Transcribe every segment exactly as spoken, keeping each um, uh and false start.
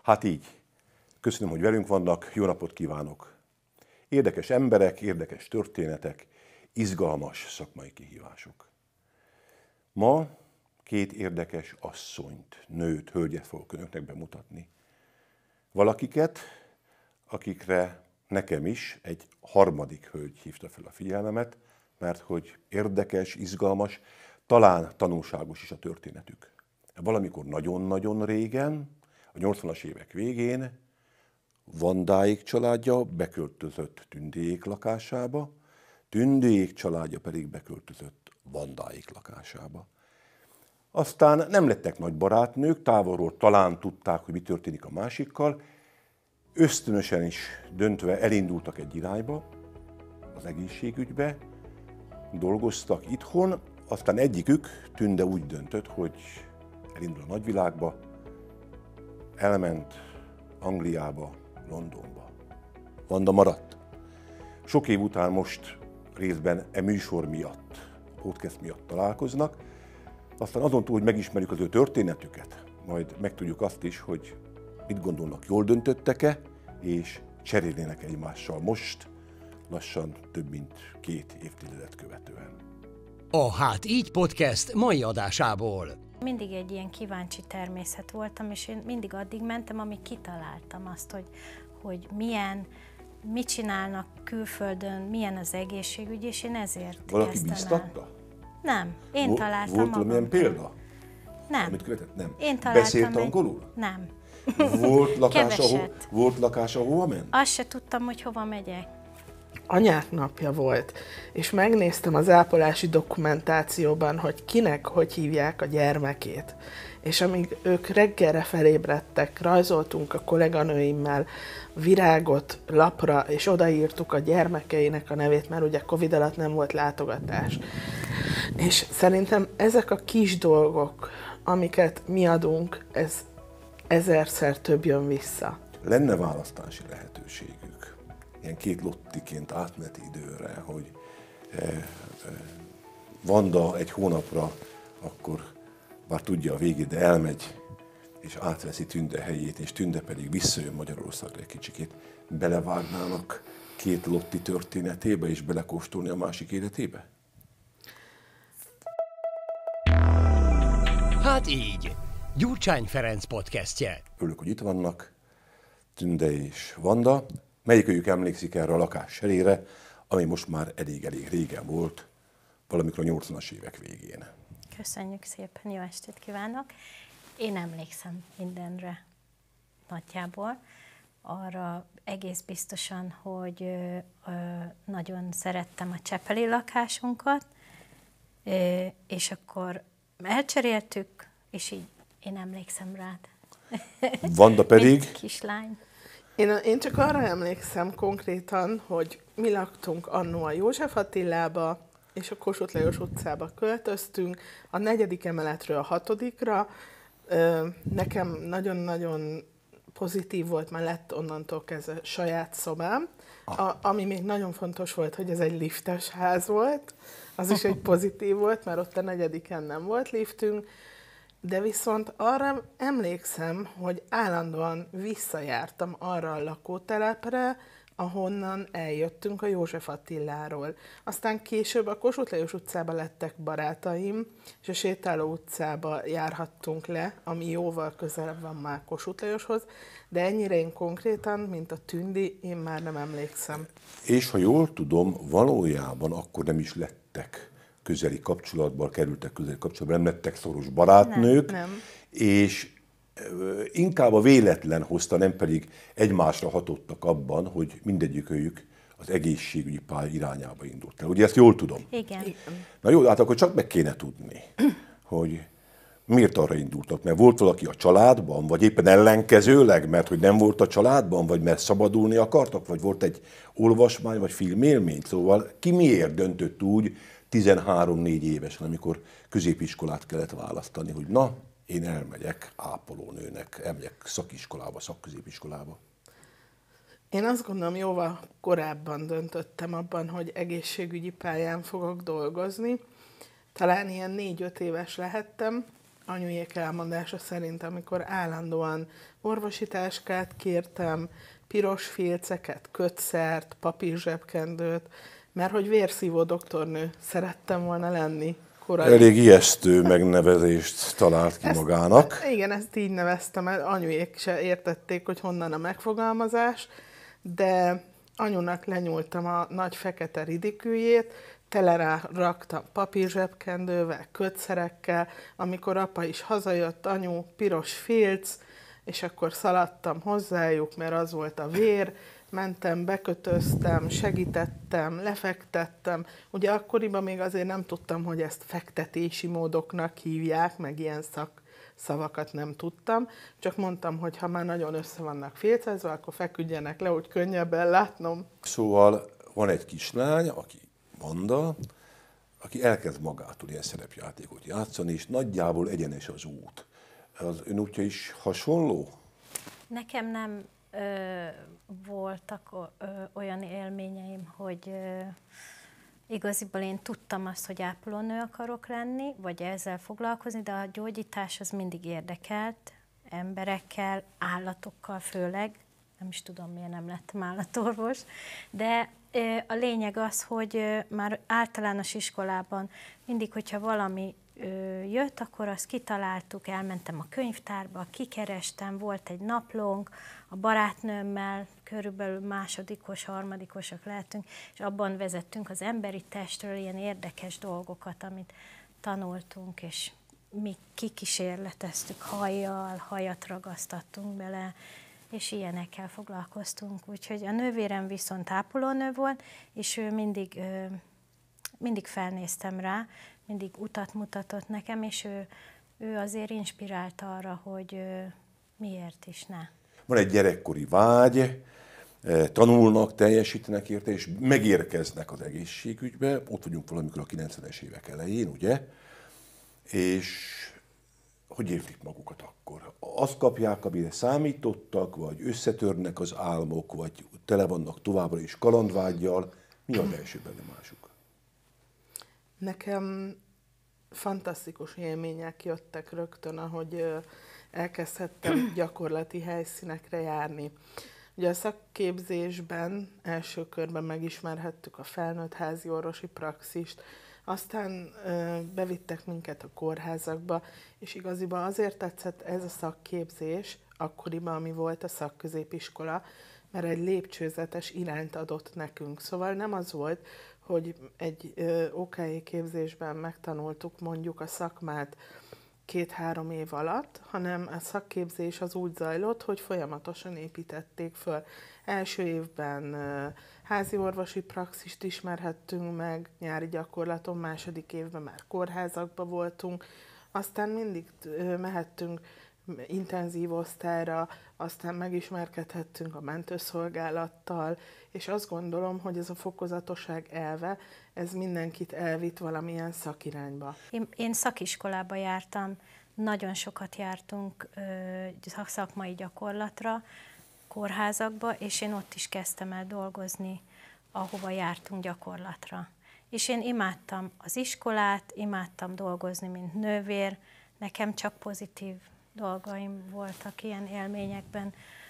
Hát így. Köszönöm, hogy velünk vannak, jó napot kívánok! Érdekes emberek, érdekes történetek, izgalmas szakmai kihívások. Ma két érdekes asszonyt, nőt, hölgyet fogok önöknek bemutatni. Valakiket, akikre nekem is egy harmadik hölgy hívta fel a figyelmemet, mert hogy érdekes, izgalmas, talán tanulságos is a történetük. Valamikor nagyon-nagyon régen, a nyolcvanas évek végén Vandáék családja beköltözött Tündéék lakásába, Tündéék családja pedig beköltözött Vandáék lakásába. Aztán nem lettek nagy barátnők, távolról talán tudták, hogy mi történik a másikkal, ösztönösen is döntve elindultak egy irányba, az egészségügybe, dolgoztak itthon, aztán egyikük, Tünde úgy döntött, hogy elindul a nagyvilágba, elment Angliába, Londonba. Vanda maradt. Sok év után most részben e műsor miatt, a podcast miatt találkoznak, aztán azon túl, hogy megismerjük az ő történetüket, majd megtudjuk azt is, hogy mit gondolnak, jól döntöttek-e, és cserélnének egymással most, lassan több mint két évtizedet követően. A Hát így podcast mai adásából. Mindig egy ilyen kíváncsi természet voltam, és én mindig addig mentem, amíg kitaláltam azt, hogy, hogy milyen, mit csinálnak külföldön, milyen az egészségügy, és én ezért Valaki kezdtem bíztatta? el. Nem, én Vol- találtam Volt magam. valamilyen példa? Nem. Amit követett? Nem. Én találtam Beszélt egy- angolul? Nem. Volt lakása, ho- Keveset. volt lakása, hova ment? Azt se tudtam, hogy hova megyek. Anyák napja volt, és megnéztem az ápolási dokumentációban, hogy kinek hogy hívják a gyermekét. És amíg ők reggelre felébredtek, rajzoltunk a kolléganőimmel virágot lapra, és odaírtuk a gyermekeinek a nevét, mert ugye Covid alatt nem volt látogatás. És szerintem ezek a kis dolgok, amiket mi adunk, ez ezerszer több jön vissza. Lenne választási lehetőségük, ilyen két lottiként átmeneti időre, hogy eh, eh, Vanda egy hónapra, akkor bár tudja a végét, de elmegy, és átveszi Tünde helyét, és Tünde pedig visszajön Magyarországra egy kicsikét. Belevágnának két lotti történetébe, és belekóstolni a másik életébe? Hát így. Gyurcsány Ferenc podcastje. Örülök, hogy itt vannak, Tünde és Vanda. Melyikőjük emlékszik erre a lakás serére, ami most már elég-elég régen volt, valamikor a nyolcvanas évek végén. Köszönjük szépen, jó estét kívánok! Én emlékszem mindenre nagyjából. Arra egész biztosan, hogy ö, ö, nagyon szerettem a csepeli lakásunkat, ö, és akkor elcseréltük, és így én emlékszem rád. Vanda pedig... Mint kislány. Én, én csak arra emlékszem konkrétan, hogy mi laktunk annó a József Attilába, és a Kossuth Lajos utcába költöztünk, a negyedik emeletről a hatodikra. Nekem nagyon-nagyon pozitív volt, már lett onnantól kezdve saját szobám, a, ami még nagyon fontos volt, hogy ez egy liftes ház volt, az is egy pozitív volt, mert ott a negyediken nem volt liftünk, de viszont arra emlékszem, hogy állandóan visszajártam arra a lakótelepre, ahonnan eljöttünk a József Attiláról. Aztán később a Kossuth Lajos utcába lettek barátaim, és a Sétáló utcába járhattunk le, ami jóval közelebb van már Kossuth Lajoshoz, de ennyire én konkrétan, mint a Tündi, én már nem emlékszem. És ha jól tudom, valójában akkor nem is lettek közeli kapcsolatban, kerültek közeli kapcsolatban, nem lettek szoros barátnők, Nem, nem. és inkább a véletlen hozta, nem pedig egymásra hatottak abban, hogy mindegyikőjük az egészségügyi pálya irányába indult el. Ugye ezt jól tudom? Igen. Na jó, hát akkor csak meg kéne tudni, hogy miért arra indultak? Mert volt valaki a családban, vagy éppen ellenkezőleg, mert hogy nem volt a családban, vagy mert szabadulni akartak, vagy volt egy olvasmány, vagy filmélmény. Szóval ki miért döntött úgy tizenhárom-négy évesen, amikor középiskolát kellett választani, hogy na, én elmegyek ápolónőnek, elmegyek szakiskolába, szakközépiskolába. Én azt gondolom, jóval korábban döntöttem abban, hogy egészségügyi pályán fogok dolgozni. Talán ilyen négy-öt éves lehettem, anyujék elmondása szerint, amikor állandóan orvosi táskát kértem, piros filceket, kötszert, papírzsebkendőt, mert hogy vérszívó doktornő szerettem volna lenni. Korai. Elég ijesztő megnevezést talált ki ezt, magának. Igen, ezt így neveztem el. Anyujék se értették, hogy honnan a megfogalmazás, de anyunak lenyúltam a nagy fekete ridiküljét, tele rá raktam papírzsebkendővel, kötszerekkel, amikor apa is hazajött, anyu, piros filc, és akkor szaladtam hozzájuk, mert az volt a vér, mentem, bekötöztem, segítettem, lefektettem. Ugye akkoriban még azért nem tudtam, hogy ezt fektetési módoknak hívják, meg ilyen szak, szavakat nem tudtam. Csak mondtam, hogy ha már nagyon össze vannak félcezve, akkor feküdjenek le, hogy könnyebben látnom. Szóval van egy kislány, aki Vanda, aki elkezd magától ilyen szerepjátékot játszani, és nagyjából egyenes az út. Az ön útja is hasonló? Nekem nem ö, voltak ö, olyan élményeim, hogy ö, igaziból én tudtam azt, hogy ápolónő akarok lenni, vagy ezzel foglalkozni, de a gyógyítás az mindig érdekelt, emberekkel, állatokkal főleg, nem is tudom, miért nem lettem állatorvos, de ö, a lényeg az, hogy ö, már általános iskolában mindig, hogyha valami jött, akkor azt kitaláltuk, elmentem a könyvtárba, kikerestem, volt egy naplónk, a barátnőmmel, körülbelül másodikos, harmadikosak lehetünk, és abban vezettünk az emberi testről ilyen érdekes dolgokat, amit tanultunk, és mi kikísérleteztük hajjal, hajat ragasztattunk bele, és ilyenekkel foglalkoztunk. Úgyhogy a nővérem viszont ápolónő volt, és ő mindig, mindig felnéztem rá, mindig utat mutatott nekem, és ő, ő azért inspirált arra, hogy miért is ne. Van egy gyerekkori vágy, tanulnak, teljesítenek érte, és megérkeznek az egészségügybe, ott vagyunk valamikor a kilencvenes évek elején, ugye? És hogy értik magukat akkor? Azt kapják, amire számítottak, vagy összetörnek az álmok, vagy tele vannak továbbra is kalandvággyal? Mi a belső benyomásuk? Nekem fantasztikus élmények jöttek rögtön, ahogy elkezdhettem gyakorlati helyszínekre járni. Ugye a szakképzésben első körben megismerhettük a felnőtt házi orvosi praxist, aztán bevittek minket a kórházakba, és igaziban azért tetszett ez a szakképzés, akkoriban, ami volt a szakközépiskola, mert egy lépcsőzetes irányt adott nekünk. Szóval nem az volt, hogy egy ó ká é képzésben megtanultuk mondjuk a szakmát két-három év alatt, hanem a szakképzés az úgy zajlott, hogy folyamatosan építették föl. Első évben házi orvosi praxist ismerhettünk meg, nyári gyakorlaton, második évben már kórházakba voltunk, aztán mindig mehettünk intenzív osztályra, aztán megismerkedhettünk a mentőszolgálattal, és azt gondolom, hogy ez a fokozatosság elve, ez mindenkit elvitt valamilyen szakirányba. Én, én szakiskolába jártam, nagyon sokat jártunk ö, szakmai gyakorlatra, kórházakba, és én ott is kezdtem el dolgozni, ahova jártunk gyakorlatra. És én imádtam az iskolát, imádtam dolgozni, mint nővér, nekem csak pozitív dolgaim voltak ilyen élményekben.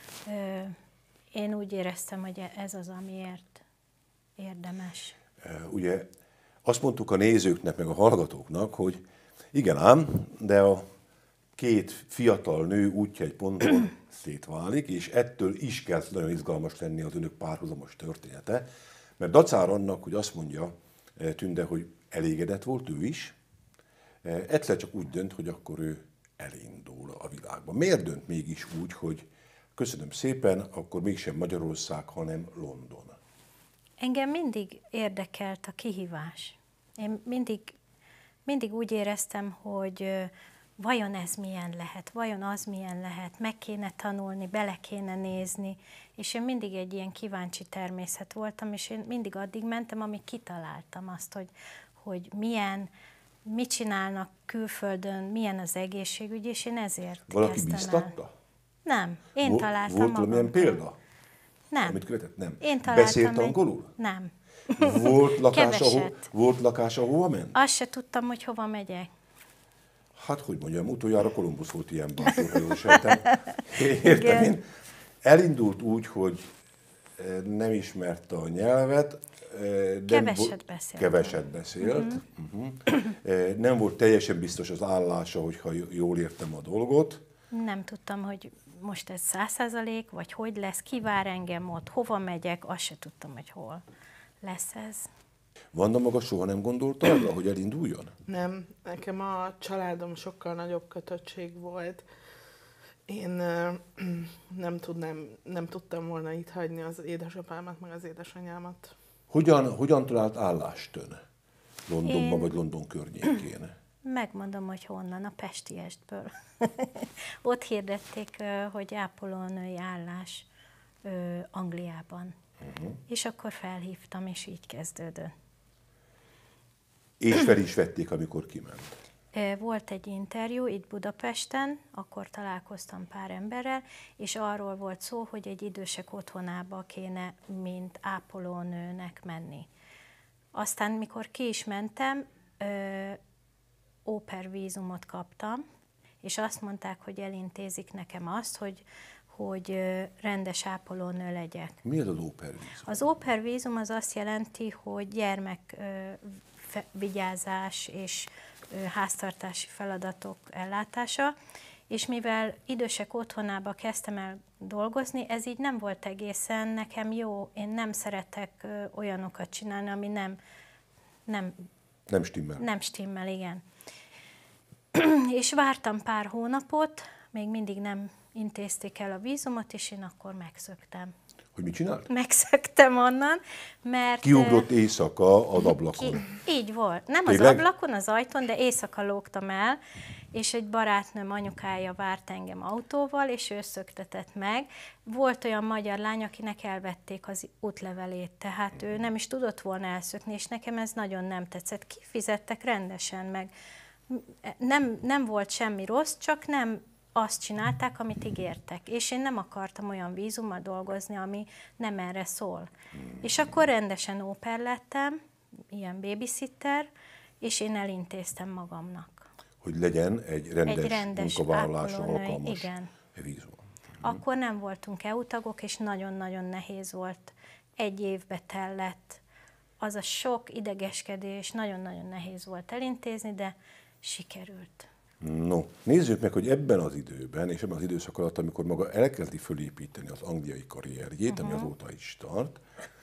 Én úgy éreztem, hogy ez az, amiért érdemes. Ugye azt mondtuk a nézőknek, meg a hallgatóknak, hogy igen ám, de a két fiatal nő útja egy ponton szétválik, és ettől is kezd nagyon izgalmas lenni az önök párhuzamos története, mert dacára annak, hogy azt mondja Tünde, hogy elégedett volt ő is, egyszer csak úgy dönt, hogy akkor ő elindul a világban. Miért dönt mégis úgy, hogy köszönöm szépen, akkor mégsem Magyarország, hanem London? Engem mindig érdekelt a kihívás. Én mindig, mindig úgy éreztem, hogy vajon ez milyen lehet, vajon az milyen lehet, meg kéne tanulni, bele kéne nézni, és én mindig egy ilyen kíváncsi természet voltam, és én mindig addig mentem, amíg kitaláltam azt, hogy, hogy milyen, mit csinálnak külföldön, milyen az egészségügy, és én ezért Valaki kezdtem biztatta? el. Nem, én Vol- találtam Volt magam. valamilyen példa? Nem. Amit követett? Nem. Én találtam Beszélt egy- angolul? Nem. Volt lakás, ahol, Keveset. volt lakás, ahova ment? Azt se tudtam, hogy hova megyek. Hát, hogy mondjam, utoljára Kolumbusz volt ilyen bátorhajós sejtem. Értem én. Elindult úgy, hogy nem ismerte a nyelvet. Nem Keveset beszélt. Keveset beszélt. Uh-huh. Uh-huh. Nem volt teljesen biztos az állása, hogyha jól értem a dolgot. Nem tudtam, hogy most ez száz százalék, vagy hogy lesz, ki vár engem ott, hova megyek, azt se tudtam, hogy hol lesz ez. Vanda maga soha nem gondolta arra, hogy elinduljon? Nem, nekem a családom sokkal nagyobb kötöttség volt. Én nem, tudnám, nem tudtam volna itt hagyni az édesapámat, meg az édesanyámat. Hogyan, hogyan talált állást ön? Londonban Én... vagy London környékén? Megmondom, hogy honnan, a Pestiestből. Ott hirdették, hogy ápolónői állás Angliában. Uh-huh. És akkor felhívtam, és így kezdődött. És fel is vették, amikor kiment? Volt egy interjú itt Budapesten, akkor találkoztam pár emberrel, és arról volt szó, hogy egy idősek otthonába kéne, mint ápolónőnek menni. Aztán, mikor ki is mentem, au pair vízumot kaptam, és azt mondták, hogy elintézik nekem azt, hogy, hogy rendes ápolónő legyek. Mi az az au pair vízum? Az au pair vízum az azt jelenti, hogy gyermek vigyázás és háztartási feladatok ellátása, és mivel idősek otthonába kezdtem el dolgozni, ez így nem volt egészen nekem jó. Én nem szeretek olyanokat csinálni, ami nem, nem, nem stimmel. Nem stimmel, igen. És vártam pár hónapot, még mindig nem intézték el a vízumot, és én akkor megszöktem. Hogy mit csinált? Megszöktem onnan, mert... Kiugrott éjszaka az ablakon. Ki, így volt. Nem Tényleg? Az ablakon, az ajtón, de éjszaka lógtam el, és egy barátnőm anyukája várt engem autóval, és ő szöktetett meg. Volt olyan magyar lány, akinek elvették az útlevelét, tehát ő nem is tudott volna elszökni, és nekem ez nagyon nem tetszett. Kifizettek rendesen, meg nem, nem volt semmi rossz, csak nem azt csinálták, amit ígértek. És én nem akartam olyan vízummal dolgozni, ami nem erre szól. Hmm. És akkor rendesen au pair lettem, ilyen babysitter, és én elintéztem magamnak. Hogy legyen egy rendes, egy rendes munkavállalásra ápolónő, alkalmas igen. vízum. Akkor nem voltunk é u tagok, és nagyon-nagyon nehéz volt. Egy évbe tellett. Az a sok idegeskedés, nagyon-nagyon nehéz volt elintézni, de sikerült. No, nézzük meg, hogy ebben az időben, és ebben az időszak alatt, amikor maga elkezdi fölépíteni az angliai karrierjét, uh-huh. ami azóta is tart,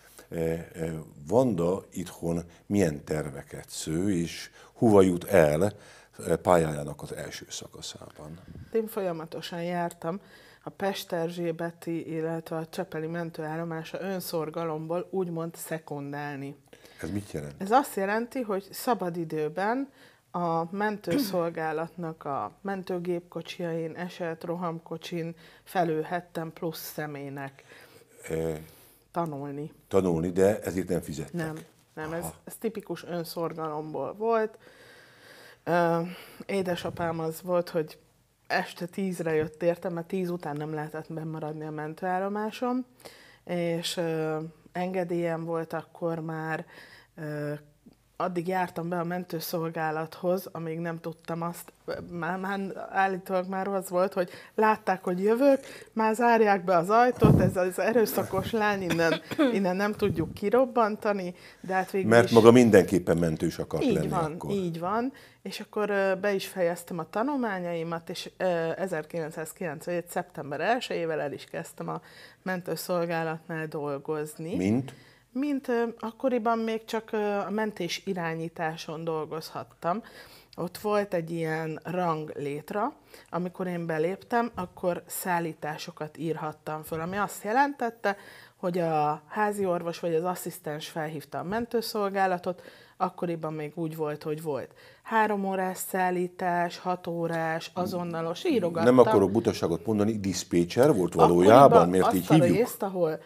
Vanda itthon milyen terveket sző, és hova jut el pályájának az első szakaszában? Én folyamatosan jártam a Pest-Erzsébeti, illetve a Csepeli mentőállomása önszorgalomból úgymond szekundálni. Ez mit jelent? Ez azt jelenti, hogy szabadidőben a mentőszolgálatnak a mentőgépkocsiain, eset rohamkocsin felülhettem plusz személynek e, tanulni. Tanulni, de ezért nem fizettek? Nem, nem ez, ez tipikus önszorgalomból volt. Uh, édesapám az volt, hogy este tízre jött értem, mert tíz után nem lehetett bemaradni a mentőállomáson, és uh, engedélyem volt akkor már, uh, addig jártam be a mentőszolgálathoz, amíg nem tudtam azt, már, már állítólag már az volt, hogy látták, hogy jövök, már zárják be az ajtót, ez az erőszakos lány, innen, innen nem tudjuk kirobbantani, de hát végül Mert is... maga mindenképpen mentős akart így lenni van, akkor. Így van, és akkor be is fejeztem a tanulmányaimat, és ezerkilencszázkilencvenhét. szeptember elsejével el is kezdtem a mentőszolgálatnál dolgozni. Mint? Mint akkoriban még csak a mentés irányításon dolgozhattam. Ott volt egy ilyen rang létra, amikor én beléptem, akkor szállításokat írhattam föl, ami azt jelentette, hogy a házi orvos vagy az asszisztens felhívta a mentőszolgálatot, akkoriban még úgy volt, hogy volt három órás szállítás, hat órás, azonnalos, írogattam. Nem akarok butaságot mondani, diszpécser volt valójában, akkoriban miért így azt a hívjuk? részt, ahol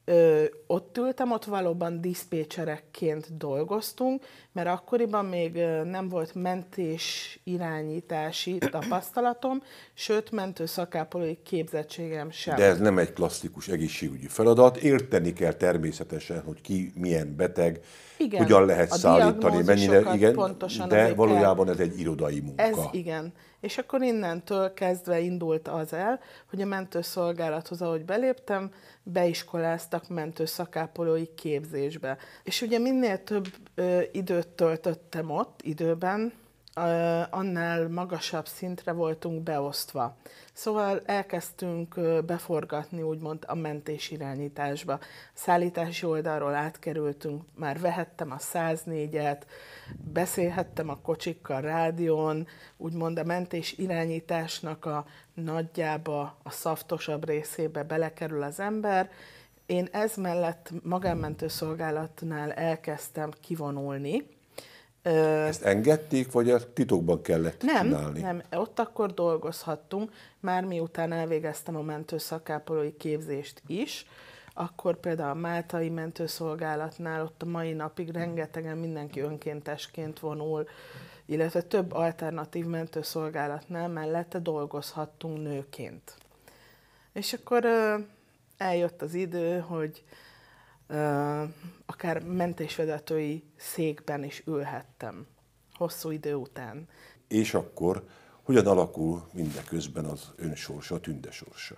Ö, ott ültem, ott valóban diszpécserekként dolgoztunk, mert akkoriban még nem volt mentés irányítási tapasztalatom, sőt, mentő szakápolói képzettségem sem. De ez nem egy klasszikus egészségügyi feladat. Érteni kell természetesen, hogy ki milyen beteg, igen, hogyan lehet szállítani, mennyire, igen, pontosan de valójában ez egy irodai munka. Ez igen. És akkor innentől kezdve indult az el, hogy a mentőszolgálathoz, ahogy beléptem, beiskoláztak mentőszakápolói képzésbe. És ugye minél több ö, időt töltöttem ott, időben, ö, annál magasabb szintre voltunk beosztva. Szóval elkezdtünk ö, beforgatni, úgymond a mentés irányításba. A szállítási oldalról átkerültünk, már vehettem a száznégyet, beszélhettem a kocsikkal rádión, úgymond a mentés irányításnak a nagyjába, a szaftosabb részébe belekerül az ember. Én ez mellett magánmentőszolgálatnál elkezdtem kivonulni. Ezt engedték, vagy ezt titokban kellett nem, csinálni? Nem, ott akkor dolgozhattunk, már miután elvégeztem a mentőszakápolói képzést is, akkor például a máltai mentőszolgálatnál ott a mai napig rengetegen mindenki önkéntesként vonul, illetve több alternatív mentőszolgálatnál mellette dolgozhattunk nőként. És akkor uh, eljött az idő, hogy uh, akár mentésvezetői székben is ülhettem, hosszú idő után. És akkor hogyan alakul mindeközben az ön sorsa, a Tünde sorsa?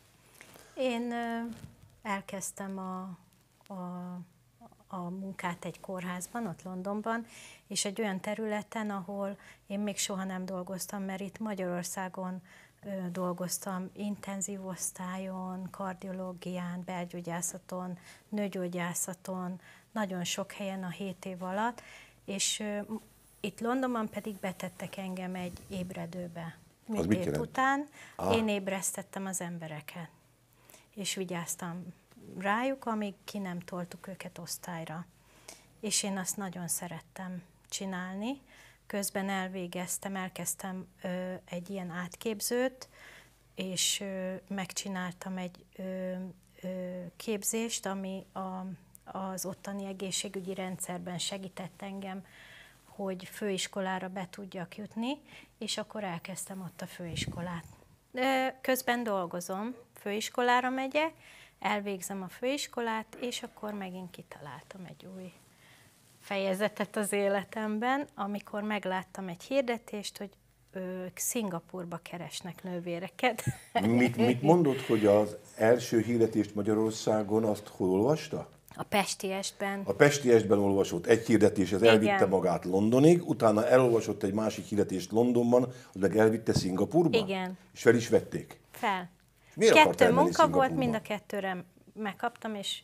Én uh, elkezdtem a, a a munkát egy kórházban, ott Londonban, és egy olyan területen, ahol én még soha nem dolgoztam, mert itt Magyarországon ö, dolgoztam intenzív osztályon, kardiológián, belgyógyászaton, nőgyógyászaton, nagyon sok helyen a hét év alatt, és ö, itt Londonban pedig betettek engem egy ébredőbe. Műtét után ah. én ébresztettem az embereket, és vigyáztam rájuk, amíg ki nem toltuk őket osztályra. És én azt nagyon szerettem csinálni. Közben elvégeztem, elkezdtem ö, egy ilyen átképzőt, és ö, megcsináltam egy ö, ö, képzést, ami a, az ottani egészségügyi rendszerben segített engem, hogy főiskolára be tudjak jutni, és akkor elkezdtem ott a főiskolát. Közben dolgozom, főiskolára megyek, elvégzem a főiskolát, és akkor megint kitaláltam egy új fejezetet az életemben, amikor megláttam egy hirdetést, hogy ők Szingapúrba keresnek nővéreket. Mit, mit mondott, hogy az első hirdetést Magyarországon azt hol olvasta? A Pestiesben. A Pestiesben olvasott egy hirdetés, ez elvitte magát Londonig, utána elolvasott egy másik hirdetést Londonban, az meg elvitte Szingapúrba? Igen. És fel is vették? Fel. Miért Kettő munka volt, mind a kettőre megkaptam, és,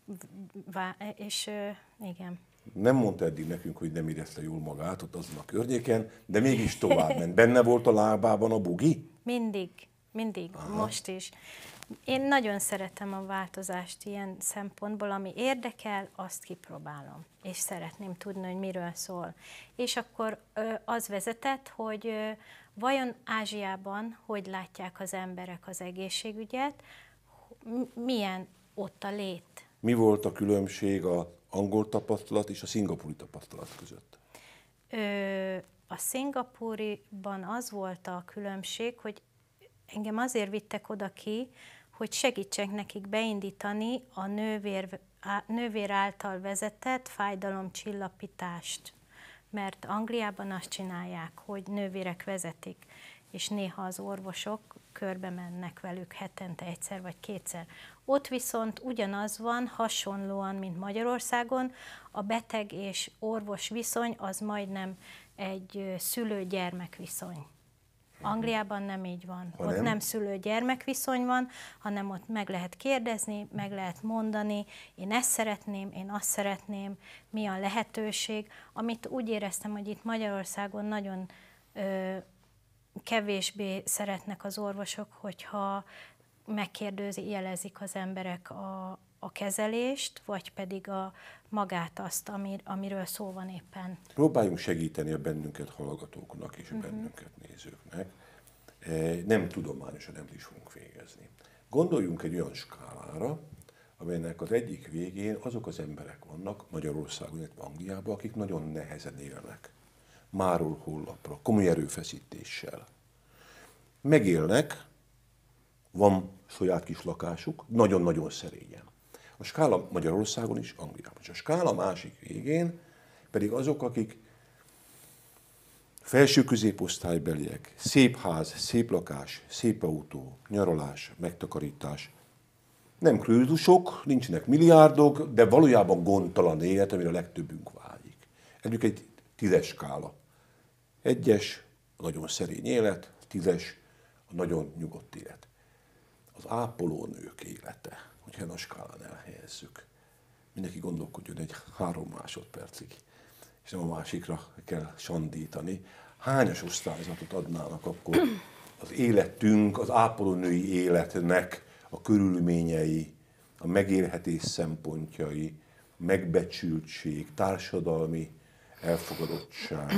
és igen. Nem mondta eddig nekünk, hogy nem érezte jól magát ott azon a környéken, de mégis tovább ment. Benne volt a lábában a bugi? Mindig, mindig, aha. Most is. Én nagyon szeretem a változást ilyen szempontból, ami érdekel, azt kipróbálom, és szeretném tudni, hogy miről szól. És akkor az vezetett, hogy vajon Ázsiában hogy látják az emberek az egészségügyet, milyen ott a lét. Mi volt a különbség az angol tapasztalat és a szingapúri tapasztalat között? Ö, a szingapúriban az volt a különbség, hogy engem azért vittek oda ki, hogy segítsek nekik beindítani a nővér, nővér által vezetett fájdalomcsillapítást. Mert Angliában azt csinálják, hogy nővérek vezetik, és néha az orvosok körbe mennek velük hetente egyszer vagy kétszer. Ott viszont ugyanaz van, hasonlóan, mint Magyarországon, a beteg és orvos viszony az majdnem egy szülő-gyermek viszony. Angliában nem így van. Ha ott nem, nem szülő-gyermek viszony van, hanem ott meg lehet kérdezni, meg lehet mondani, én ezt szeretném, én azt szeretném, mi a lehetőség, amit úgy éreztem, hogy itt Magyarországon nagyon ö, kevésbé szeretnek az orvosok, hogyha megkérdőzi, jelezik az emberek a, a kezelést, vagy pedig a magát azt, amir, amiről szó van éppen. Próbáljunk segíteni a bennünket hallgatóknak és a uh-huh. bennünket nézőknek. Nem tudományosan nem is fogunk végezni. Gondoljunk egy olyan skálára, amelynek az egyik végén azok az emberek vannak Magyarországon, illetve Angliában, akik nagyon nehezen élnek. Máról holnapra, komoly erőfeszítéssel. Megélnek, van saját kis lakásuk, nagyon-nagyon szerényen. A skála Magyarországon is, Angliában is. A skála másik végén pedig azok, akik felső középosztálybeliek, szép ház, szép lakás, szép autó, nyaralás, megtakarítás. Nem krőzusok, nincsenek milliárdok, de valójában gondtalan élet, amire a legtöbbünk vágyik. Együk egy tízes skála. Egyes, a nagyon szerény élet, tízes, a nagyon nyugodt élet. Az ápolónők élete, hogyha a skálán elhelyezzük. Mindenki gondolkodjon egy három másodpercig, és nem a másikra kell sandítani. Hányas osztályzatot adnának akkor az életünk, az ápolónői életnek a körülményei, a megélhetés szempontjai, megbecsültség, társadalmi elfogadottság,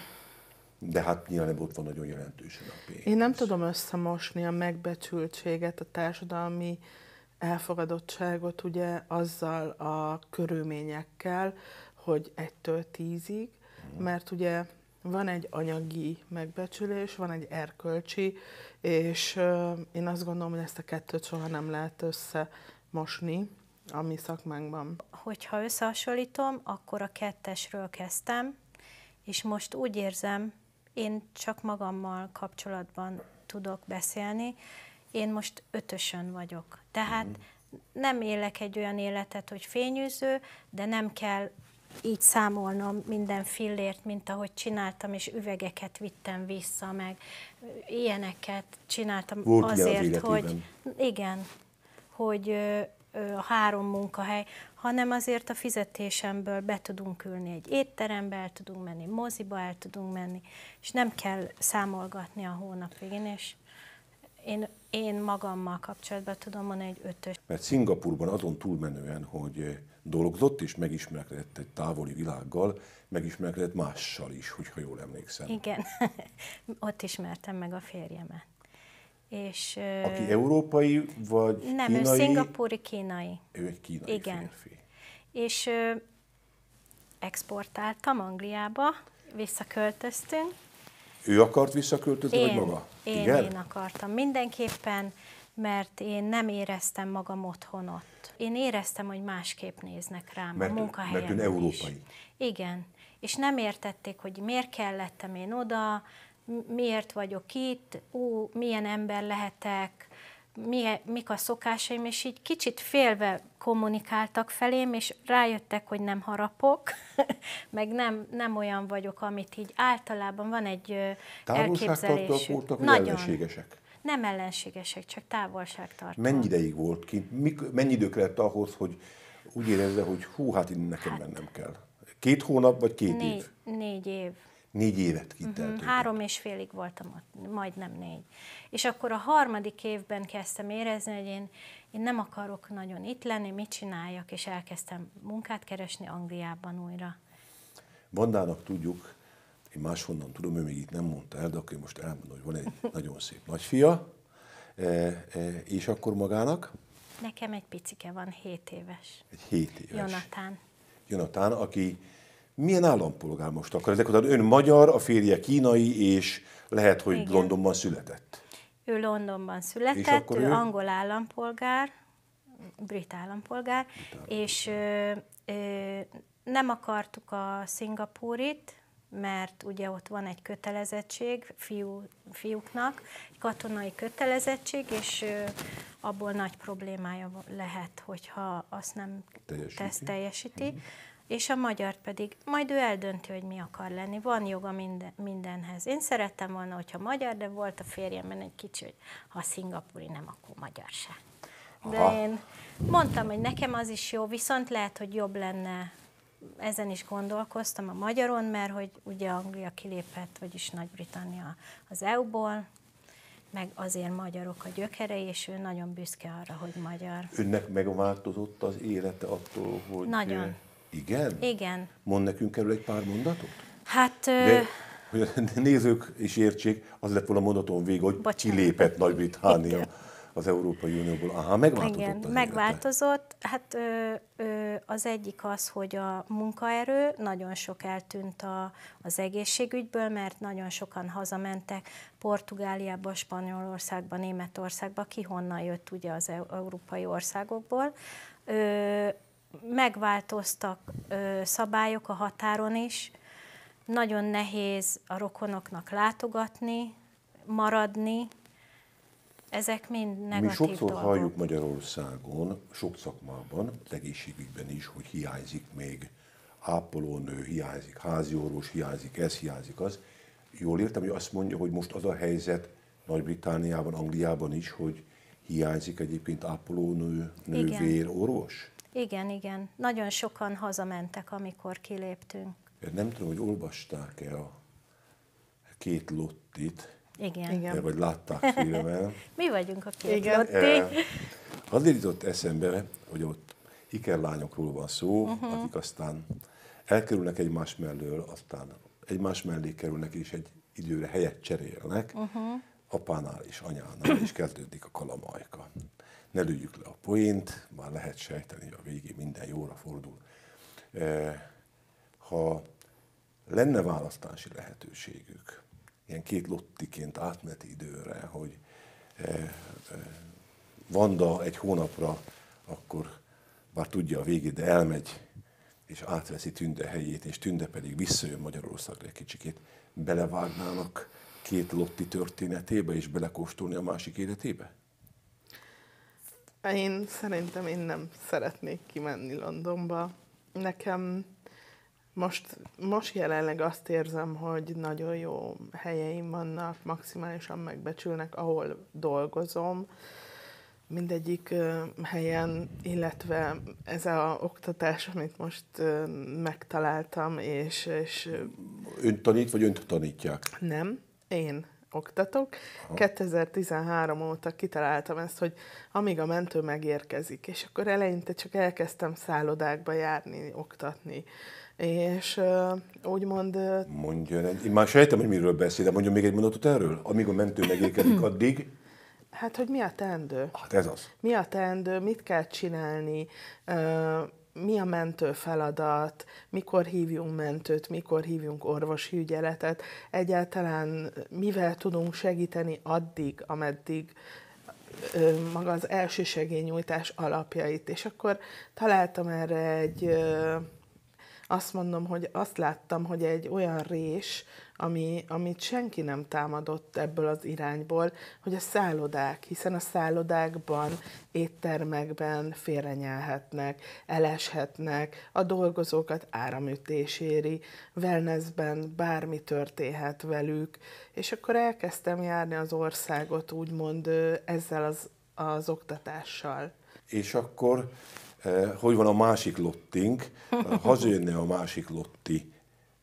de hát nyilván ott van nagyon jelentősen a pénz. Én nem tudom összemosni a megbecsültséget, a társadalmi elfogadottságot ugye azzal a körülményekkel, hogy egytől tízig, hmm. mert ugye van egy anyagi megbecsülés, van egy erkölcsi, és uh, én azt gondolom, hogy ezt a kettőt soha nem lehet összemosni a mi szakmánkban. Hogyha összehasonlítom, akkor a kettesről kezdtem, és most úgy érzem, én csak magammal kapcsolatban tudok beszélni, én most ötösön vagyok. Tehát mm. nem élek egy olyan életet, hogy fényűző, de nem kell így számolnom minden fillért, mint ahogy csináltam, és üvegeket vittem vissza, meg ilyeneket csináltam. Volt azért, hogy igen, hogy a három munkahely, hanem azért a fizetésemből be tudunk ülni egy étterembe, el tudunk menni moziba, el tudunk menni, és nem kell számolgatni a hónap végén, és én, én magammal kapcsolatban tudom mondani egy ötös. Mert Szingapurban azon túlmenően, hogy dolgozott és megismerkedett egy távoli világgal, megismerkedett mással is, hogyha jól emlékszem. Igen, ott ismertem meg a férjemet. És, aki európai vagy nem, kínai? Nem, ő szingapúri kínai. Ő egy kínai igen. férfi. És ö, exportáltam Angliába, visszaköltöztünk. Ő akart visszaköltözni, én, vagy maga? Én, Igen? én akartam. Mindenképpen, mert én nem éreztem magam otthon ott. Én éreztem, hogy másképp néznek rám mert, a munkahelyen. Mert ön európai. Igen. És nem értették, hogy miért kellettem én oda, miért vagyok itt, ú, milyen ember lehetek, mi, mik a szokásaim, és így kicsit félve kommunikáltak felém, és rájöttek, hogy nem harapok, meg nem, nem olyan vagyok, amit így általában van egy elképzelésük. Voltak, vagy ellenségesek? Nem ellenségesek, csak távolságtartó. Mennyi ideig volt kint? Mennyi idő kellett ahhoz, hogy úgy érezze, hogy hú, hát innen nekem hát, mennem kell? Két hónap, vagy két négy, év? Négy év. Négy évet kint uh-huh. eltöltött. Három és félig voltam ott, majdnem négy. És akkor a harmadik évben kezdtem érezni, hogy én, én nem akarok nagyon itt lenni, mit csináljak, és elkezdtem munkát keresni Angliában újra. Vandának tudjuk, én máshonnan tudom, ő még itt nem mondta el, de akkor most elmondom, hogy van egy nagyon szép nagyfia, e, e, és akkor magának? Nekem egy picike van, hét éves. Egy hét éves. Jonatán. Jonatán, aki milyen állampolgár most akar? Ezek után ön magyar, a férje kínai, és lehet, hogy igen. Londonban született. Ő Londonban született, ő, ő angol állampolgár, brit állampolgár, brit állampolgár. és ö, ö, nem akartuk a szingapúrit, mert ugye ott van egy kötelezettség fiú, fiúknak, egy katonai kötelezettség, és ö, abból nagy problémája lehet, hogyha azt nem teljesíti. Tesz, teljesíti. Uh-huh. És a magyar pedig, majd ő eldönti, hogy mi akar lenni. Van joga minden, mindenhez. Én szerettem volna, hogyha magyar, de volt a férjemben egy kicsi, hogy ha szingapúri nem, akkor magyar se. De aha. Én mondtam, hogy nekem az is jó, viszont lehet, hogy jobb lenne, ezen is gondolkoztam a magyaron, mert hogy ugye Anglia kilépett, vagyis Nagy-Britannia az é u-ból, meg azért magyarok a gyökerei, és ő nagyon büszke arra, hogy magyar. Önnek megváltozott az élete attól, hogy... Nagyon. Igen? Igen. Mond nekünk erről egy pár mondatot? Hát... De, hogy a nézők is értsék, az lett volna mondaton vége, hogy bocsánat. Kilépett Nagy-Britannia az Európai Unióból. Aha, megváltozott Igen, az megváltozott. Hát ö, ö, az egyik az, hogy a munkaerő, nagyon sok eltűnt a, az egészségügyből, mert nagyon sokan hazamentek Portugáliába, Spanyolországba, Németországba, ki honnan jött ugye az európai országokból. Ö, megváltoztak ö, szabályok a határon is, nagyon nehéz a rokonoknak látogatni, maradni, ezek mind negatív Mi sokszor dolgok. halljuk Magyarországon, sok szakmában, az egészségügyben is, hogy hiányzik még ápolónő, hiányzik háziorvos, hiányzik ez, hiányzik az. Jól értem, hogy azt mondja, hogy most az a helyzet Nagy-Britanniában, Angliában is, hogy hiányzik egyébként ápolónő, nővér, orvos? Igen, igen. Nagyon sokan hazamentek, amikor kiléptünk. Nem tudom, hogy olvasták-e a két Lottit, Igen. Igen. vagy látták filmen. Mi vagyunk a két Igen. Lotti. Eh, Azért jutott eszembe, hogy ott ikerlányokról van szó, uh-huh. akik aztán elkerülnek egymás mellől, aztán egymás mellé kerülnek, és egy időre helyet cserélnek, uh-huh. apánál és anyánál, és kezdődik a kalamajka. Ne lőjük le a poént, már lehet sejteni, hogy a végén minden jóra fordul. Eh, ha lenne választási lehetőségük, ilyen két Lottiként átmeneti időre, hogy eh, eh, Vanda egy hónapra, akkor bár tudja a végét, de elmegy, és átveszi Tünde helyét, és Tünde pedig visszajön Magyarországra egy kicsikét, belevágnának két Lotti történetébe, és belekóstolni a másik életébe? Én szerintem én nem szeretnék kimenni Londonba. Nekem most, most jelenleg azt érzem, hogy nagyon jó helyeim vannak, maximálisan megbecsülnek, ahol dolgozom. Mindegyik helyen, illetve ez az oktatás, amit most megtaláltam, és, és... Ön tanít, vagy önt tanítják? Nem, én oktatok. Aha. kétezer-tizenhárom óta kitaláltam ezt, hogy amíg a mentő megérkezik, és akkor eleinte csak elkezdtem szállodákba járni, oktatni. És uh, úgymond... Uh, Mondjon egy, én már sejtem, hogy miről beszél, de mondjon még egy mondatot erről. Amíg a mentő megérkezik, addig... Hát, hogy mi a teendő? Hát ez az. Mi a teendő, mit kell csinálni, uh, mi a mentő feladat, mikor hívjunk mentőt, mikor hívjunk orvosi ügyeletet, egyáltalán mivel tudunk segíteni addig, ameddig uh, maga az elsősegélynyújtás alapjait. És akkor találtam erre egy... Uh, Azt mondom, hogy azt láttam, hogy egy olyan rés, ami, amit senki nem támadott ebből az irányból, hogy a szállodák, hiszen a szállodákban, éttermekben félrenyelhetnek, eleshetnek, a dolgozókat áramütés éri, wellnessben bármi történhet velük, és akkor elkezdtem járni az országot úgymond ezzel az, az oktatással. És akkor... Hogy van a másik Lottink, hazajönne a másik Lotti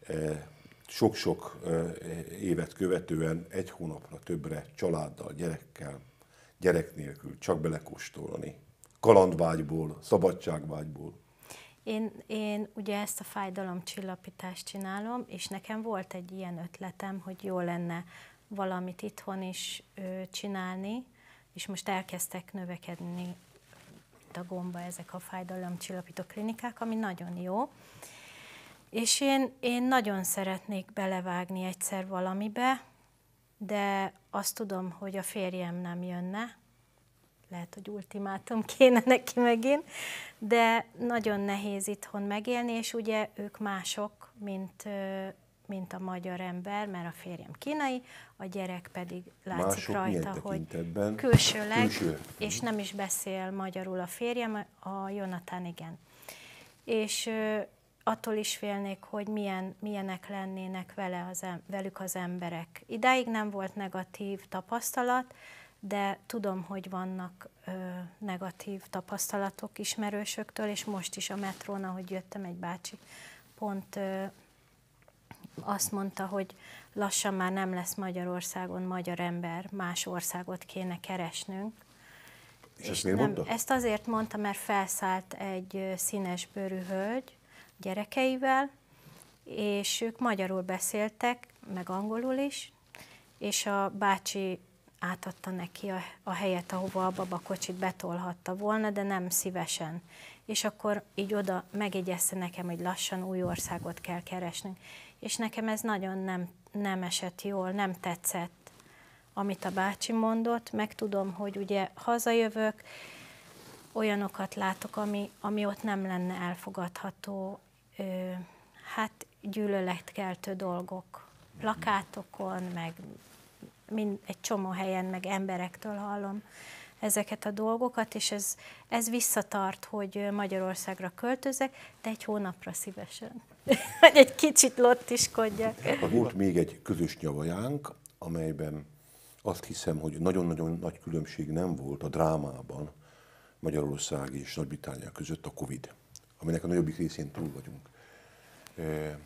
sok-sok évet követően egy hónapra többre családdal, gyerekkel, gyerek nélkül, csak belekóstolni. Kalandvágyból, szabadságvágyból. Én, én ugye ezt a fájdalomcsillapítást csinálom, és nekem volt egy ilyen ötletem, hogy jó lenne valamit itthon is ö, csinálni, és most elkezdtek növekedni a gomba ezek a fájdalomcsillapító klinikák, ami nagyon jó. És én, én nagyon szeretnék belevágni egyszer valamibe, de azt tudom, hogy a férjem nem jönne. Lehet, hogy ultimátum kéne neki megint, de nagyon nehéz itthon megélni, és ugye ők mások, mint, mint a magyar ember, mert a férjem kínai, a gyerek pedig látszik mások rajta, hogy külsőleg, külső. És nem is beszél magyarul a férjem, a Jonathan igen. És attól is félnék, hogy milyen, milyenek lennének vele az, velük az emberek. Idáig nem volt negatív tapasztalat, de tudom, hogy vannak ö, negatív tapasztalatok ismerősöktől, és most is a metrón, ahogy jöttem, egy bácsi pont ö, azt mondta, hogy lassan már nem lesz Magyarországon magyar ember, más országot kéne keresnünk. És, és ezt miért mondta? Ezt azért mondta, mert felszállt egy színes bőrű hölgy gyerekeivel, és ők magyarul beszéltek, meg angolul is, és a bácsi átadta neki a, a helyet, ahova a babakocsit betolhatta volna, de nem szívesen. És akkor így oda megjegyezte nekem, hogy lassan új országot kell keresnünk. És nekem ez nagyon nem, nem esett jól, nem tetszett, amit a bácsi mondott. Meg tudom, hogy ugye hazajövök, olyanokat látok, ami, ami ott nem lenne elfogadható, ö, hát gyűlöletkeltő dolgok, plakátokon, meg mind, egy csomó helyen, meg emberektől hallom ezeket a dolgokat, és ez, ez visszatart, hogy Magyarországra költözek, de egy hónapra szívesen. Hogy egy kicsit lottiskodjak. Volt még egy közös nyavajánk, amelyben azt hiszem, hogy nagyon-nagyon nagy különbség nem volt a drámában Magyarország és Nagy-Britannia között a Covid, aminek a nagyobbik részén túl vagyunk. E,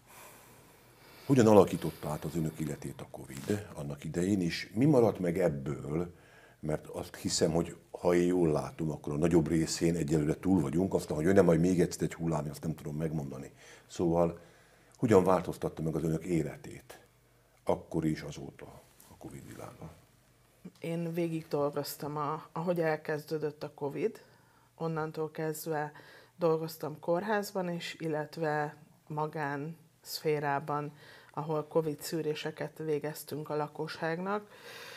hogyan alakította át az önök életét a Covid annak idején, és mi maradt meg ebből, mert azt hiszem, hogy ha én jól látom, akkor a nagyobb részén egyelőre túl vagyunk, aztán, hogy jönne majd még egyszer egy hullám, azt nem tudom megmondani. Szóval hogyan változtatta meg az önök életét akkor is azóta a Covid világa? Én végig dolgoztam, a, ahogy elkezdődött a Covid, onnantól kezdve dolgoztam kórházban is, illetve magán szférában, ahol Covid szűréseket végeztünk a lakosságnak.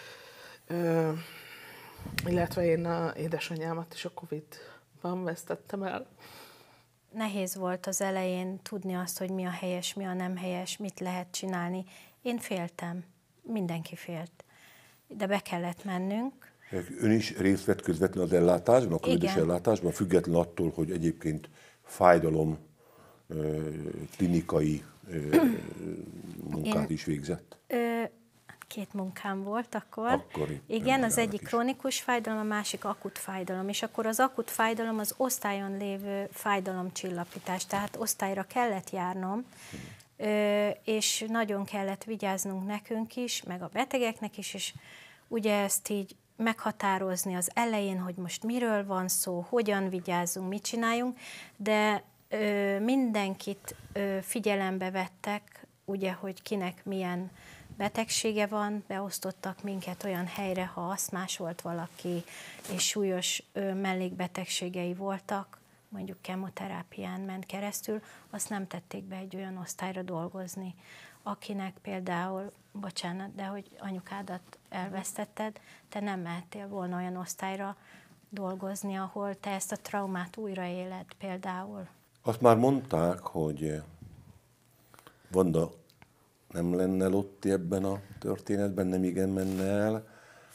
Ö, illetve én a édesanyámat is a Covid-ban vesztettem el. Nehéz volt az elején tudni azt, hogy mi a helyes, mi a nem helyes, mit lehet csinálni. Én féltem, mindenki félt, de be kellett mennünk. Ön is részt vett közvetlenül az ellátásban, a covidos ellátásban, független attól, hogy egyébként fájdalom klinikai munkát Én, is végzett? Ö, két munkám volt akkor. akkor Igen, az egyik is. Krónikus fájdalom, a másik akut fájdalom. És akkor az akut fájdalom az osztályon lévő fájdalomcsillapítás, tehát osztályra kellett járnom, hmm. ö, és nagyon kellett vigyáznunk nekünk is, meg a betegeknek is, és ugye ezt így meghatározni az elején, hogy most miről van szó, hogyan vigyázzunk, mit csináljunk, de ö, mindenkit ö, figyelembe vettek, ugye, hogy kinek milyen betegsége van, beosztottak minket olyan helyre, ha asztmás volt valaki, és súlyos ö, mellékbetegségei voltak, mondjuk kemoterápián ment keresztül, azt nem tették be egy olyan osztályra dolgozni, akinek például, bocsánat, de hogy anyukádat elvesztetted, te nem mehettél volna olyan osztályra dolgozni, ahol te ezt a traumát újraéled például. Azt már mondták, hogy Vanda nem lenne Lotti ebben a történetben, nem igen menne el.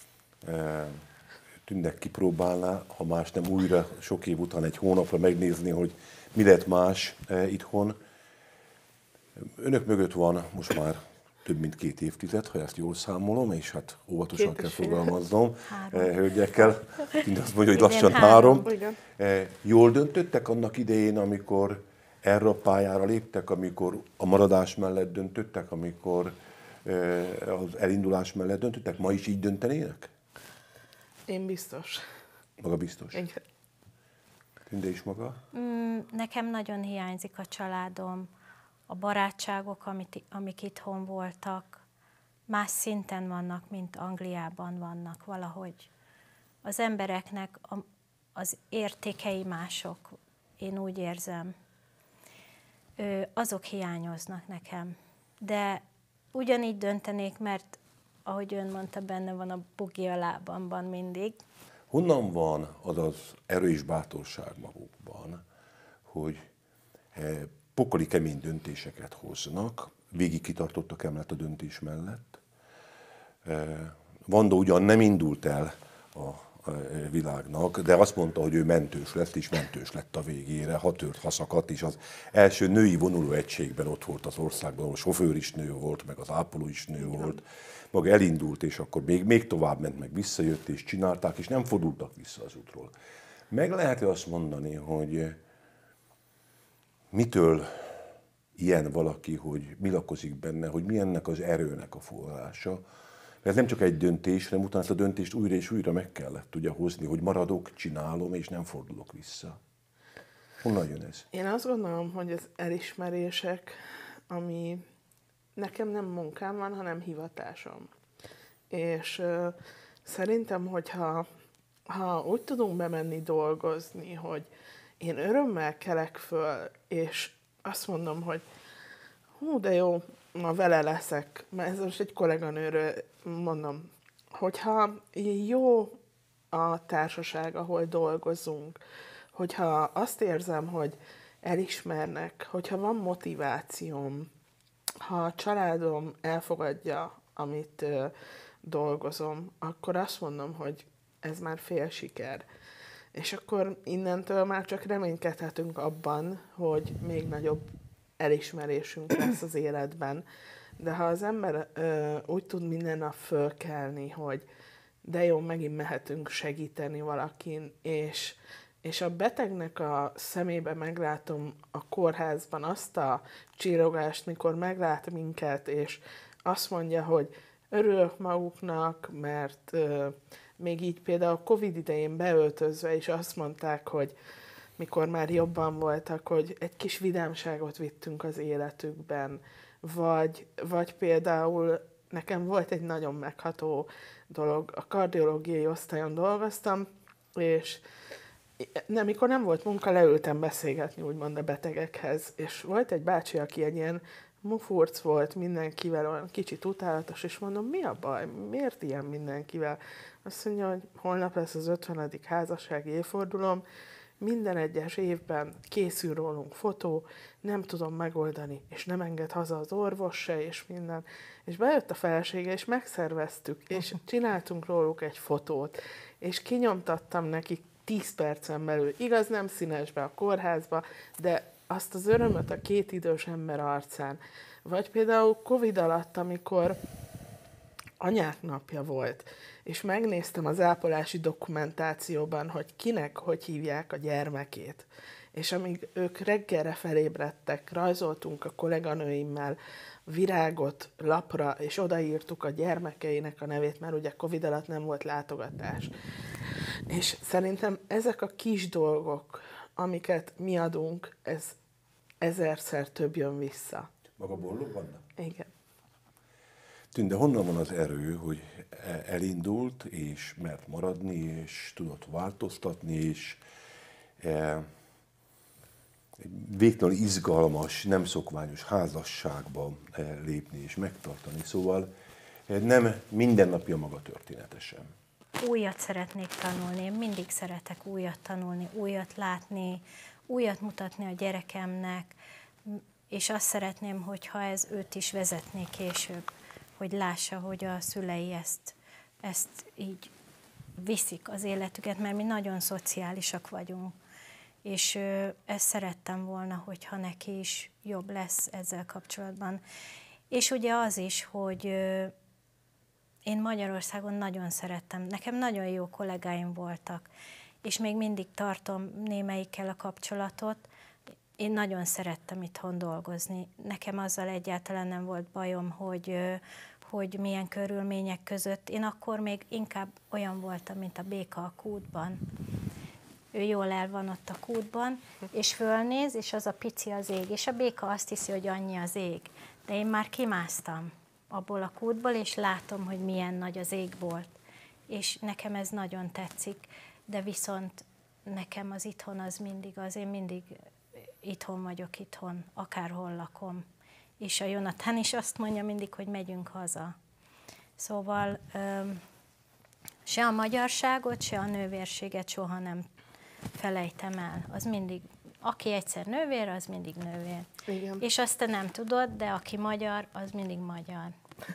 Tűnnek kipróbálná, ha más nem újra sok év után egy hónapra megnézni, hogy mi lett más itthon. Önök mögött van most már több mint két évtized, ha ezt jól számolom, és hát óvatosan két kell fogalmaznom, hölgyekkel, mind azt mondja, hogy lassan három. három. Jól döntöttek annak idején, amikor erre a pályára léptek, amikor a maradás mellett döntöttek, amikor az elindulás mellett döntöttek? Ma is így döntenének? Én biztos. Maga biztos? Igen. Tünde is maga? Mm, nekem nagyon hiányzik a családom, a barátságok, amit, amik itthon voltak, más szinten vannak, mint Angliában vannak valahogy. Az embereknek a, az értékei mások, én úgy érzem. Ö, azok hiányoznak nekem. De ugyanígy döntenék, mert ahogy ön mondta, benne van a bugi a lábamban mindig. Honnan van az az erős bátorság magukban, hogy pokoli kemény döntéseket hoznak, végig kitartottak emellett a döntés mellett. Vanda ugyan nem indult el a világnak, de azt mondta, hogy ő mentős lett, és mentős lett a végére, ha tört, ha szakadt, és az első női vonulóegységben ott volt az országban, ahol sofőr is nő volt, meg az ápoló is nő volt. Maga elindult, és akkor még, még tovább ment, meg visszajött, és csinálták, és nem fordultak vissza az útról. Meg lehet-e azt mondani, hogy mitől ilyen valaki, hogy mi lakozik benne, hogy mi ennek az erőnek a forrása? Mert ez nem csak egy döntés, hanem utána ezt a döntést újra és újra meg kellett ugye hozni, hogy maradok, csinálom, és nem fordulok vissza. Honnan jön ez? Én azt gondolom, hogy az elismerések, ami nekem nem munkám van, hanem hivatásom. és ö, szerintem, hogyha ha úgy tudunk bemenni dolgozni, hogy én örömmel kelek föl, és azt mondom, hogy hú, de jó, ma vele leszek, mert ez most egy kolléganőről mondom, hogyha jó a társaság, ahol dolgozunk, hogyha azt érzem, hogy elismernek, hogyha van motivációm, ha a családom elfogadja, amit ö, dolgozom, akkor azt mondom, hogy ez már fél siker. És akkor innentől már csak reménykedhetünk abban, hogy még nagyobb elismerésünk lesz az életben. De ha az ember ö, úgy tud minden nap fölkelni, hogy de jó, megint mehetünk segíteni valakin, és, és a betegnek a szemébe meglátom a kórházban azt a csillogást, mikor meglát minket, és azt mondja, hogy örülök maguknak, mert ö, még így például a Covid idején beöltözve is azt mondták, hogy mikor már jobban voltak, hogy egy kis vidámságot vittünk az életükben, vagy, vagy például nekem volt egy nagyon megható dolog, a kardiológiai osztályon dolgoztam, és nem, mikor nem volt munka, leültem beszélgetni úgymond a betegekhez, és volt egy bácsi, aki egy ilyen mufurc volt, mindenkivel olyan kicsit utálatos, és mondom, mi a baj, miért ilyen mindenkivel? Azt mondja, hogy holnap lesz az ötvenedik házassági évfordulóm, minden egyes évben készül rólunk fotó, nem tudom megoldani, és nem enged haza az orvos se, és minden. És bejött a felesége, és megszerveztük, és csináltunk róluk egy fotót, és kinyomtattam nekik tíz percen belül. Igaz, nem színesbe a kórházba, de azt az örömöt a két idős ember arcán. Vagy például Covid alatt, amikor anyák napja volt, és megnéztem az ápolási dokumentációban, hogy kinek hogy hívják a gyermekét. És amíg ők reggelre felébredtek, rajzoltunk a kolléganőimmel virágot lapra, és odaírtuk a gyermekeinek a nevét, mert ugye Covid alatt nem volt látogatás. És szerintem ezek a kis dolgok, amiket mi adunk, ez ezerszer több jön vissza. Maga boldog vannak? Igen. Tünde, honnan van az erő, hogy elindult, és mert maradni, és tudott változtatni, és e, végtelenül izgalmas, nem szokványos házasságba e, lépni és megtartani. Szóval e, nem mindennapja maga története sem. Újat szeretnék tanulni, én mindig szeretek újat tanulni, újat látni, újat mutatni a gyerekemnek, és azt szeretném, hogyha ez őt is vezetné később, hogy lássa, hogy a szülei ezt, ezt így viszik az életüket, mert mi nagyon szociálisak vagyunk. És ö, ezt szerettem volna, hogyha neki is jobb lesz ezzel kapcsolatban. És ugye az is, hogy ö, én Magyarországon nagyon szerettem, nekem nagyon jó kollégáim voltak, és még mindig tartom némelyikkel a kapcsolatot. Én nagyon szerettem itthon dolgozni. Nekem azzal egyáltalán nem volt bajom, hogy, hogy milyen körülmények között. Én akkor még inkább olyan voltam, mint a béka a kútban. Ő jól el van ott a kútban, és fölnéz, és az a pici az ég. És a béka azt hiszi, hogy annyi az ég. De én már kimásztam abból a kútból, és látom, hogy milyen nagy az ég volt. És nekem ez nagyon tetszik, de viszont nekem az itthon az mindig az, én mindig itthon vagyok itthon, akárhol lakom. És a Jonathan is azt mondja mindig, hogy megyünk haza. Szóval öm, se a magyarságot, se a nővérséget soha nem felejtem el. Az mindig, aki egyszer nővér, az mindig nővér. Igen. És azt te nem tudod, de aki magyar, az mindig magyar.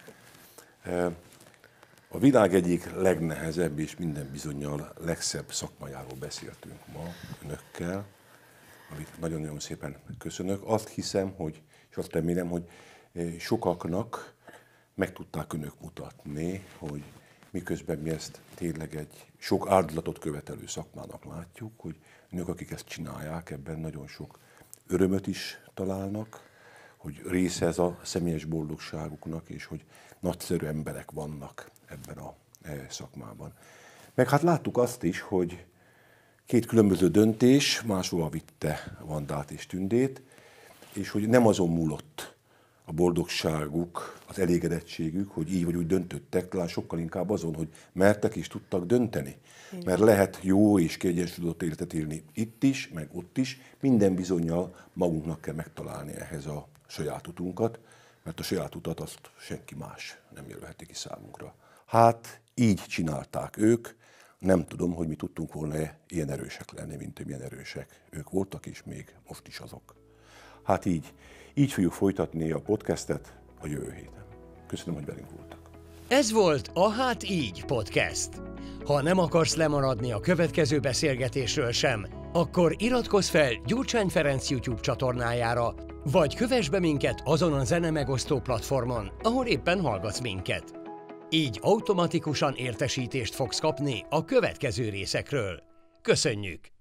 A világ egyik legnehezebb és minden bizonnyal legszebb szakmájáról beszéltünk ma önökkel, amit nagyon-nagyon szépen köszönök. Azt hiszem, hogy, és azt remélem, hogy sokaknak meg tudták önök mutatni, hogy miközben mi ezt tényleg egy sok áldozatot követelő szakmának látjuk, hogy önök, akik ezt csinálják, ebben nagyon sok örömöt is találnak, hogy része ez a személyes boldogságuknak, és hogy nagyszerű emberek vannak ebben a szakmában. Meg hát láttuk azt is, hogy két különböző döntés máshova vitte Vandát és Tündét, és hogy nem azon múlott a boldogságuk, az elégedettségük, hogy így vagy úgy döntöttek, talán sokkal inkább azon, hogy mertek és tudtak dönteni. Igen. Mert lehet jó és kiegyensúlyozott életet élni itt is, meg ott is, minden bizonnyal magunknak kell megtalálni ehhez a saját utunkat, mert a saját utat azt senki más nem jelölheti ki számunkra. Hát így csinálták ők, nem tudom, hogy mi tudtunk volna ilyen erősek lenni, mint milyen erősek ők voltak, és még most is azok. Hát így, így fogjuk folytatni a podcastet a jövő héten. Köszönöm, hogy velünk voltak. Ez volt a Hát így podcast. Ha nem akarsz lemaradni a következő beszélgetésről sem, akkor iratkozz fel Gyurcsány Ferenc YouTube csatornájára, vagy kövess be minket azon a zenemegosztó platformon, ahol éppen hallgatsz minket. Így automatikusan értesítést fogsz kapni a következő részekről. Köszönjük!